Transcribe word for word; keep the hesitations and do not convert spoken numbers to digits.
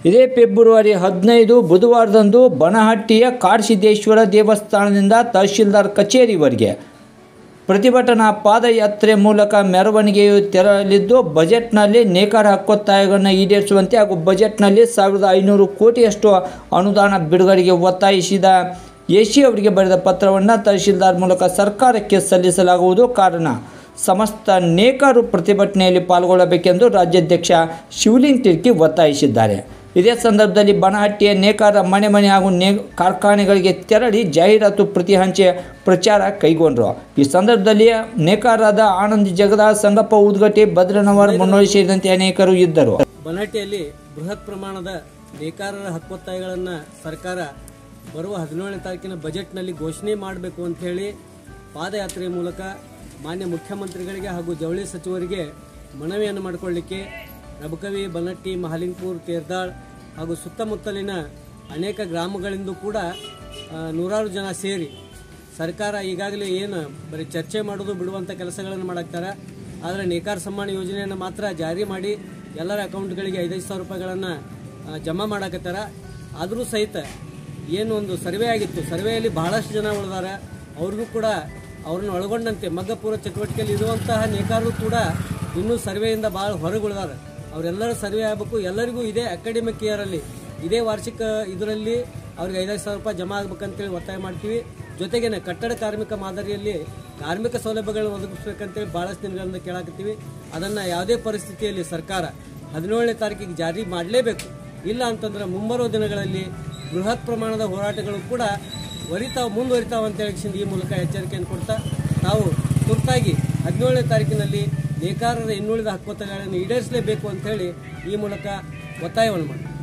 ಇದೇ ಫೆಬ್ರವರಿ ಹದಿನೈದು ಬುಧವಾರದಂದು ಬನಹಟ್ಟಿಯ ಕಾಡಸಿದ್ದೇಶ್ವರ ದೇವಸ್ಥಾನದಿಂದ ತಹಶೀಲ್ದಾರ್ ಕಚೇರಿವರೆಗೆ ಪ್ರತಿಭಟನಾ ಪಾದಯಾತ್ರೆ ಮೂಲಕ ಮೆರವಣಿಗೆಯು ತೆರಳಲಿದ್ದು, ಬಜೆಟ್ನಲ್ಲಿ ನೇಕಾರ ಹಕ್ಕೊತ್ತಾಯಗಳನ್ನು ಈಡೇರಿಸುವಂತೆ ಹಾಗೂ ಬಜೆಟ್ನಲ್ಲಿ ಸಾವಿರದ ಐನೂರು ಕೋಟಿಯಷ್ಟು ಅನುದಾನ ಬಿಡುಗಡೆಗೆ ಒತ್ತಾಯಿಸಿದ ಎಸಿ ಅವರಿಗೆ ಬರೆದ ಪತ್ರವನ್ನು ತಹಶೀಲ್ದಾರ್ ಮೂಲಕ ಸರ್ಕಾರಕ್ಕೆ ಸಲ್ಲಿಸಲಾಗುವುದು. ಕಾರಣ, ಸಮಸ್ತ ನೇಕಾರರು ಪ್ರತಿಭಟನೆಯಲ್ಲಿ ಪಾಲ್ಗೊಳ್ಳಬೇಕೆಂದು ರಾಜ್ಯಾಧ್ಯಕ್ಷ ಶಿವಲಿಂಗ್ ತಿರ್ಕಿ ಒತ್ತಾಯಿಸಿದ್ದಾರೆ. ಇದೇ ಸಂದರ್ಭದಲ್ಲಿ ಬನಹಟ್ಟಿಯ ನೇಕಾರ ಮನೆ ಮನೆ ಹಾಗೂ ನೇ ಕಾರ್ಖಾನೆಗಳಿಗೆ ತೆರಳಿ ಜಾಹೀರಾತು ಪ್ರತಿ ಹಂಚೆ ಪ್ರಚಾರ ಕೈಗೊಂಡರು. ಈ ಸಂದರ್ಭದಲ್ಲಿ ನೇಕಾರರಾದ ಆನಂದ್ ಜಗದಾಳ್, ಸಂಗಪ್ಪ ಉದ್ಗಟ್ಟಿ, ಭದ್ರನವರ್, ಮುನ್ನೋಳಿ ಸೇರಿದಂತೆ ಅನೇಕರು ಇದ್ದರು. ಬನಹಟ್ಟಿಯಲ್ಲಿ ಬೃಹತ್ ಪ್ರಮಾಣದ ನೇಕಾರರ ಹಕ್ಕೊತ್ತಾಯಗಳನ್ನು ಸರ್ಕಾರ ಬರುವ ಹದಿನೇಳನೇ ತಾರೀಕಿನ ಬಜೆಟ್ನಲ್ಲಿ ಘೋಷಣೆ ಮಾಡಬೇಕು ಅಂತ ಹೇಳಿ ಪಾದಯಾತ್ರೆ ಮೂಲಕ ಮಾನ್ಯ ಮುಖ್ಯಮಂತ್ರಿಗಳಿಗೆ ಹಾಗೂ ಜವಳಿ ಸಚಿವರಿಗೆ ಮನವಿಯನ್ನು ಮಾಡಿಕೊಳ್ಳಲಿಕ್ಕೆ ರಬಕವಿ, ಬನಹಟ್ಟಿ, ಮಹಾಲಿಂಗಪುರ, ತೇರ್ದಾಳ್ ಹಾಗೂ ಸುತ್ತಮುತ್ತಲಿನ ಅನೇಕ ಗ್ರಾಮಗಳಿಂದ ಕೂಡ ನೂರಾರು ಜನ ಸೇರಿ ಸರ್ಕಾರ ಈಗಾಗಲೇ ಏನು ಬರೀ ಚರ್ಚೆ ಮಾಡೋದು ಬಿಡುವಂಥ ಕೆಲಸಗಳನ್ನು ಮಾಡಾಕ್ತಾರೆ. ಆದರೆ ನೇಕಾರ ಸಮ್ಮಾನ ಯೋಜನೆಯನ್ನು ಮಾತ್ರ ಜಾರಿ ಮಾಡಿ ಎಲ್ಲರ ಅಕೌಂಟ್ಗಳಿಗೆ ಐದೈದು ಸಾವಿರ ರೂಪಾಯಿಗಳನ್ನು ಜಮಾ ಮಾಡಾಕತ್ತಾರ. ಆದರೂ ಸಹಿತ ಏನು ಒಂದು ಸರ್ವೆ ಆಗಿತ್ತು, ಸರ್ವೆಯಲ್ಲಿ ಬಹಳಷ್ಟು ಜನ ಉಳಿದಾರೆ. ಅವ್ರಿಗೂ ಕೂಡ ಅವ್ರನ್ನ ಒಳಗೊಂಡಂತೆ ಮಗ್ಗಪೂರ್ವ ಚಟುವಟಿಕೆಯಲ್ಲಿ ಇರುವಂತಹ ನೇಕಾರರು ಕೂಡ ಇನ್ನೂ ಸರ್ವೆಯಿಂದ ಭಾಳ ಹೊರಗುಳಿದಾರೆ. ಅವರೆಲ್ಲರೂ ಸರ್ವೆ ಆಗಬೇಕು. ಎಲ್ಲರಿಗೂ ಇದೇ ಅಕಾಡೆಮಿಕ್ ಇಯರಲ್ಲಿ, ಇದೇ ವಾರ್ಷಿಕ ಇದರಲ್ಲಿ ಅವ್ರಿಗೆ ಐದೈದು ಸಾವಿರ ರೂಪಾಯಿ ಜಮಾ ಆಗ್ಬೇಕಂತೇಳಿ ಒತ್ತಾಯ ಮಾಡ್ತೀವಿ. ಜೊತೆಗೇನೆ ಕಟ್ಟಡ ಕಾರ್ಮಿಕ ಮಾದರಿಯಲ್ಲಿ ಕಾರ್ಮಿಕ ಸೌಲಭ್ಯಗಳನ್ನು ಒದಗಿಸ್ಬೇಕಂತೇಳಿ ಭಾಳಷ್ಟು ದಿನಗಳಿಂದ ಕೇಳಾಕತ್ತೀವಿ. ಅದನ್ನು ಯಾವುದೇ ಪರಿಸ್ಥಿತಿಯಲ್ಲಿ ಸರ್ಕಾರ ಹದಿನೇಳನೇ ತಾರೀಕಿಗೆ ಜಾರಿ ಮಾಡಲೇಬೇಕು. ಇಲ್ಲ ಅಂತಂದ್ರೆ ಮುಂಬರುವ ದಿನಗಳಲ್ಲಿ ಬೃಹತ್ ಪ್ರಮಾಣದ ಹೋರಾಟಗಳು ಕೂಡ ವರಿತಾವ್ ಮುಂದುವರಿತಾವ ಅಂತೇಳಿ ಈ ಮೂಲಕ ಎಚ್ಚರಿಕೆಯನ್ನು ಕೊಡ್ತಾ ನಾವು ತುರ್ತಾಗಿ ಹದಿನೇಳನೇ ತಾರೀಕಿನಲ್ಲಿ ನೇಕಾರರ ಇನ್ನುಳಿದ ಹಕ್ಕೊತ್ತಾಯಗಳನ್ನು ಈಡೇರಿಸಲೇಬೇಕು ಅಂತ ಹೇಳಿ ಈ ಮೂಲಕ ಒತ್ತಾಯವನ್ನು ಮಾಡಿ